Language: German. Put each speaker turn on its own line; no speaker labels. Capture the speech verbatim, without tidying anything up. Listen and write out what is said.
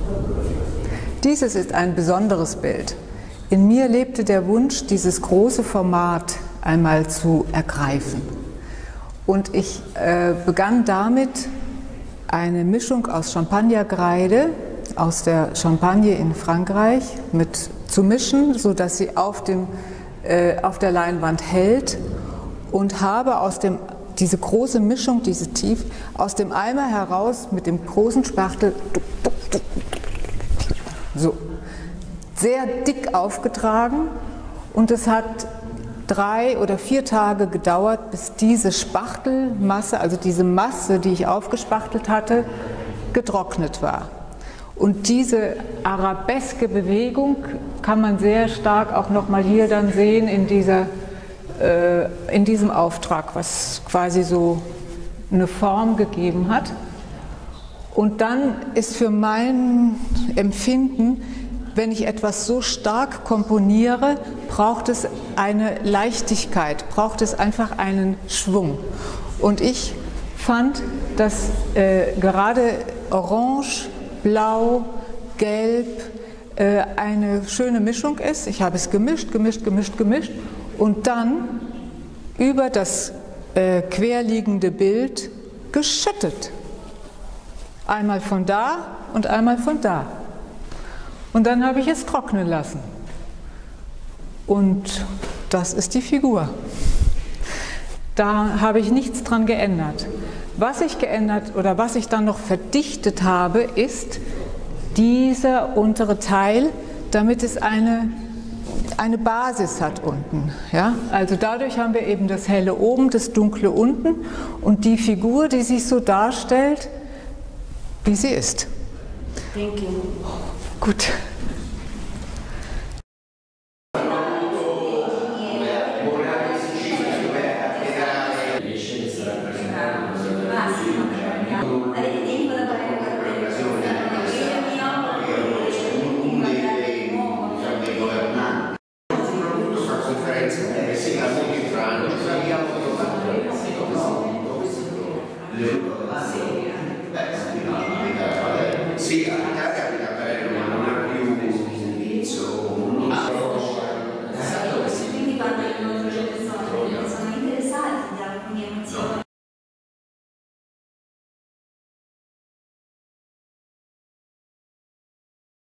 Dieses ist ein besonderes Bild. In mir lebte der Wunsch, dieses große Format einmal zu ergreifen. Und ich äh, begann damit, eine Mischung aus Champagnerkreide aus der Champagne in Frankreich mit zu mischen, sodass sie auf, dem, äh, auf der Leinwand hält, und habe aus dem, diese große Mischung, diese Tief, aus dem Eimer heraus mit dem großen Spachtel so sehr dick aufgetragen, und es hat drei oder vier Tage gedauert, bis diese Spachtelmasse, also diese Masse, die ich aufgespachtelt hatte, getrocknet war. Und diese arabeske Bewegung kann man sehr stark auch nochmal hier dann sehen in, dieser, äh, in diesem Auftrag, was quasi so eine Form gegeben hat. Und dann ist für mein Empfinden, wenn ich etwas so stark komponiere, braucht es eine Leichtigkeit, braucht es einfach einen Schwung. Und ich fand, dass äh, gerade Orange, Blau, Gelb äh, eine schöne Mischung ist. Ich habe es gemischt, gemischt, gemischt, gemischt und dann über das äh, querliegende Bild geschüttet. Einmal von da und einmal von da. Und dann habe ich es trocknen lassen. Und das ist die Figur. Da habe ich nichts dran geändert. Was ich geändert oder was ich dann noch verdichtet habe, ist dieser untere Teil, damit es eine, eine Basis hat unten. Ja? Also dadurch haben wir eben das Helle oben, das Dunkle unten und die Figur, die sich so darstellt, wie sie ist.
Thank you.
Gut.
Massimo,